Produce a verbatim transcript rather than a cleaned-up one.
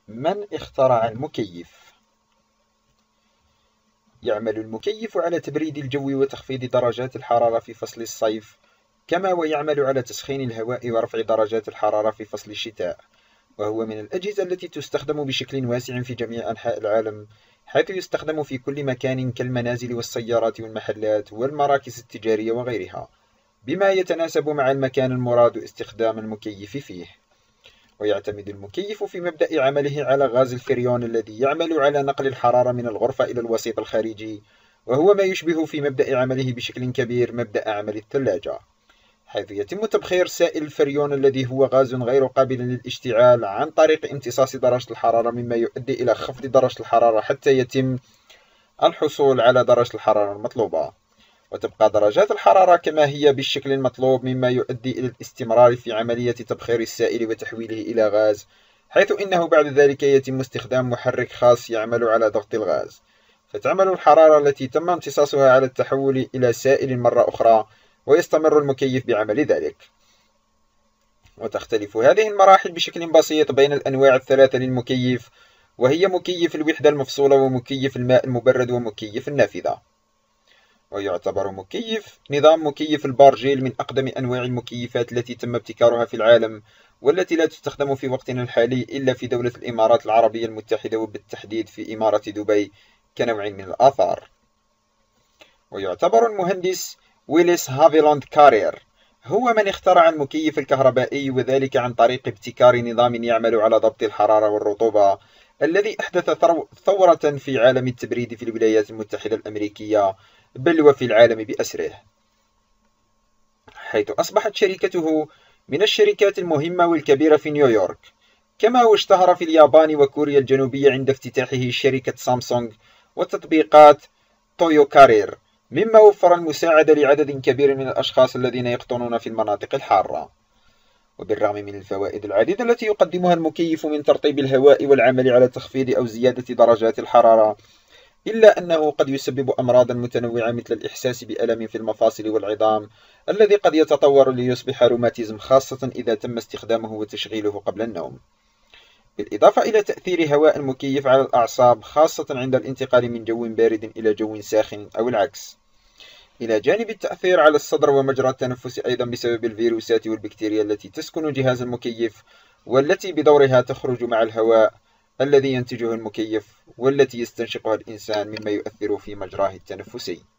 من اخترع المكيف؟ يعمل المكيف على تبريد الجو وتخفيض درجات الحرارة في فصل الصيف، كما ويعمل على تسخين الهواء ورفع درجات الحرارة في فصل الشتاء، وهو من الأجهزة التي تستخدم بشكل واسع في جميع أنحاء العالم، حيث يستخدم في كل مكان كالمنازل والسيارات والمحلات والمراكز التجارية وغيرها، بما يتناسب مع المكان المراد استخدام المكيف فيه. ويعتمد المكيف في مبدأ عمله على غاز الفريون الذي يعمل على نقل الحرارة من الغرفة إلى الوسيط الخارجي، وهو ما يشبه في مبدأ عمله بشكل كبير مبدأ عمل الثلاجة، حيث يتم تبخير سائل الفريون الذي هو غاز غير قابل للاشتعال عن طريق امتصاص درجة الحرارة، مما يؤدي إلى خفض درجة الحرارة حتى يتم الحصول على درجة الحرارة المطلوبة، وتبقى درجات الحرارة كما هي بالشكل المطلوب، مما يؤدي إلى الاستمرار في عملية تبخير السائل وتحويله إلى غاز، حيث إنه بعد ذلك يتم استخدام محرك خاص يعمل على ضغط الغاز، فتعمل الحرارة التي تم امتصاصها على التحول إلى سائل مرة أخرى، ويستمر المكيف بعمل ذلك. وتختلف هذه المراحل بشكل بسيط بين الأنواع الثلاثة للمكيف، وهي مكيف الوحدة المفصولة ومكيف الماء المبرد ومكيف النافذة. ويعتبر مكيف نظام مكيف البارجيل من أقدم أنواع المكيفات التي تم ابتكارها في العالم، والتي لا تستخدم في وقتنا الحالي إلا في دولة الإمارات العربية المتحدة، وبالتحديد في إمارة دبي كنوع من الآثار. ويعتبر المهندس ويليس هافيلاند كارير هو من اخترع المكيف الكهربائي، وذلك عن طريق ابتكار نظام يعمل على ضبط الحرارة والرطوبة، الذي أحدث ثورة في عالم التبريد في الولايات المتحدة الأمريكية، بل وفي العالم بأسره، حيث أصبحت شركته من الشركات المهمة والكبيرة في نيويورك، كما واشتهر في اليابان وكوريا الجنوبية عند افتتاحه شركة سامسونج وتطبيقات تويو كارير، مما وفر المساعدة لعدد كبير من الأشخاص الذين يقطنون في المناطق الحارة. وبالرغم من الفوائد العديدة التي يقدمها المكيف من ترطيب الهواء والعمل على تخفيض أو زيادة درجات الحرارة، إلا أنه قد يسبب أمراضا متنوعة مثل الإحساس بألم في المفاصل والعظام، الذي قد يتطور ليصبح روماتيزم، خاصة إذا تم استخدامه وتشغيله قبل النوم، بالإضافة إلى تأثير هواء المكيف على الأعصاب، خاصة عند الانتقال من جو بارد إلى جو ساخن أو العكس، إلى جانب التأثير على الصدر ومجرى التنفس أيضا بسبب الفيروسات والبكتيريا التي تسكن جهاز المكيف، والتي بدورها تخرج مع الهواء الذي ينتجه المكيف، والتي يستنشقها الإنسان، مما يؤثر في مجراه التنفسي.